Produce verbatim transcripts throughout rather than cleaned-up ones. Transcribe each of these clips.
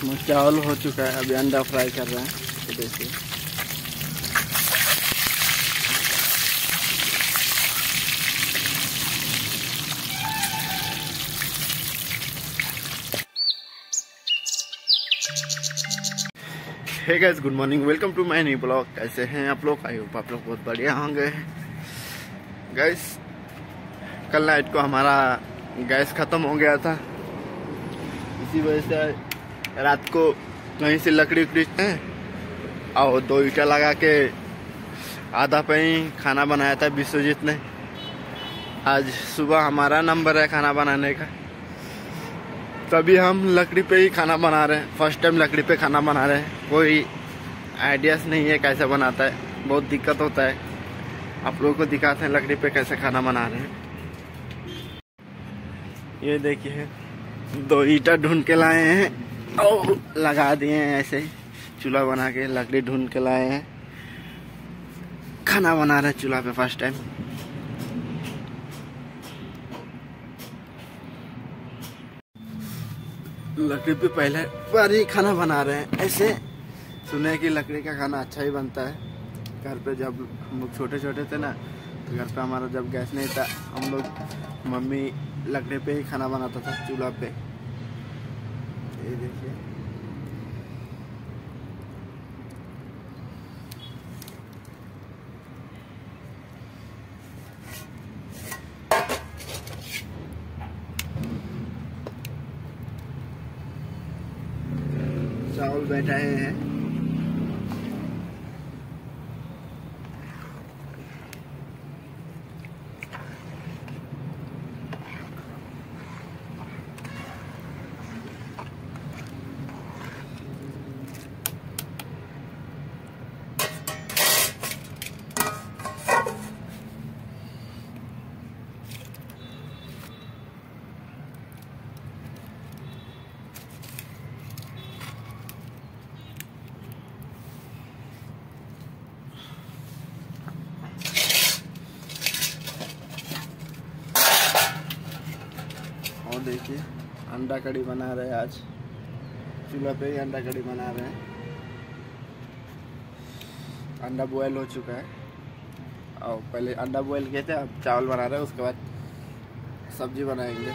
चावल हो चुका है, अभी अंडा फ्राई कर रहे हैं। तो देखिए hey guys, good morning, welcome to my new blog. कैसे हैं आप लोग? आई होप आप लोग बहुत बढ़िया होंगे। गाइस, कल नाइट को हमारा गैस ख़त्म हो गया था, इसी वजह से रात को कहीं से लकड़ी उकड़ी और दो ईटा लगा के आधा पे ही खाना बनाया था विश्वजीत ने। आज सुबह हमारा नंबर है खाना बनाने का, तभी हम लकड़ी पे ही खाना बना रहे हैं। फर्स्ट टाइम लकड़ी पे खाना बना रहे हैं, कोई आइडियाज़ नहीं है कैसे बनाता है, बहुत दिक्कत होता है। आप लोगों को दिखाते हैं लकड़ी पे कैसे खाना बना रहे हैं। ये देखिए, दो ईटा ढूंढ के लाए हैं और लगा दिए हैं, ऐसे चूल्हा बना के लकड़ी ढूंढ के लाए हैं। खाना बना रहे हैं चूल्हा पे फर्स्ट टाइम। लकड़ी पे पहले बार ही खाना बना रहे हैं। ऐसे सुने कि लकड़ी का खाना अच्छा ही बनता है। घर पे जब हम लोग छोटे छोटे थे ना, तो घर पे हमारा जब गैस नहीं था, हम लोग मम्मी लकड़ी पे ही खाना बनाता था, चूल्हा पे। ये देखिए, चावल बैठाए हैं। और देखिए, अंडा कड़ी बना रहे हैं आज, चूल्हा पे ही अंडा कड़ी बना रहे हैं। अंडा बॉयल हो चुका है और पहले अंडा बॉयल किए थे, अब चावल बना रहे हैं, उसके बाद सब्जी बनाएंगे।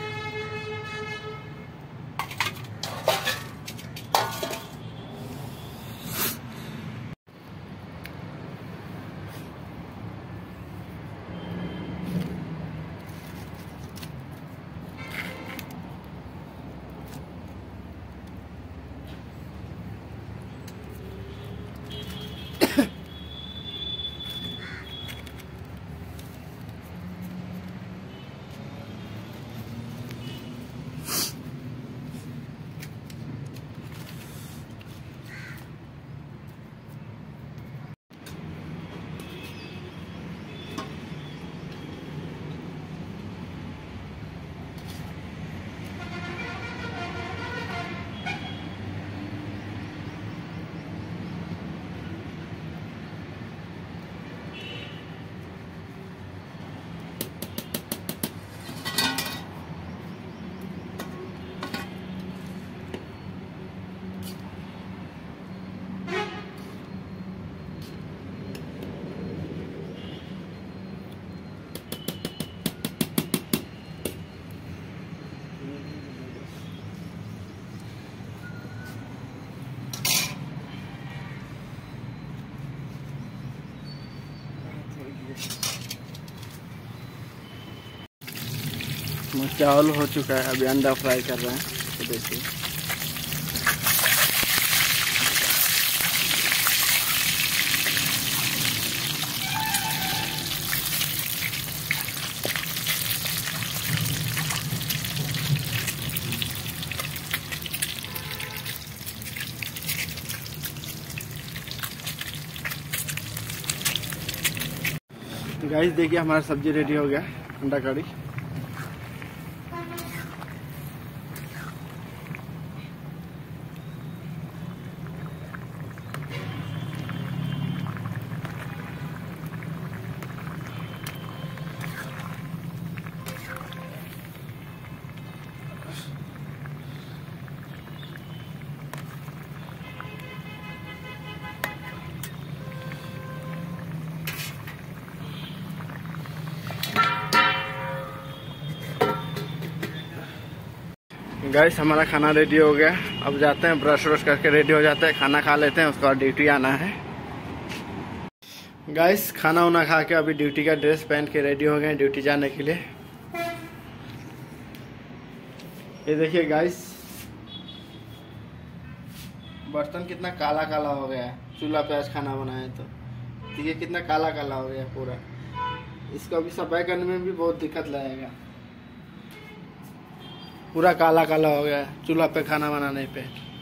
चावल हो चुका है, अभी अंडा फ्राई कर रहे हैं। तो देखिए, गाइस देखिए, हमारा सब्जी रेडी हो गया, अंडा कड़ी। गैस हमारा खाना रेडी हो गया। अब जाते हैं, ब्रश व्रश करके रेडी हो जाते हैं, खाना खा लेते हैं, उसके बाद ड्यूटी आना है। गैस खाना वाना खा के अभी ड्यूटी का ड्रेस पहन के रेडी हो गए ड्यूटी जाने के लिए। ये देखिए गैस, बर्तन कितना काला काला हो गया है, चूल्हा पे आज खाना बनाए तो देखिए कितना काला काला हो गया पूरा। इसको अभी सफाई करने में भी बहुत दिक्कत लगेगा, पूरा काला काला हो गया चूल्हा पे खाना बनाने पे।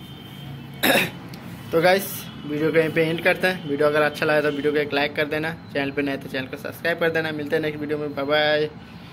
तो गाइस वीडियो को यहीं पे एंड करते हैं। वीडियो अगर अच्छा लगा तो वीडियो को एक लाइक कर देना, चैनल पे नए तो चैनल को सब्सक्राइब कर देना। मिलते हैं नेक्स्ट वीडियो में, बाय बाय।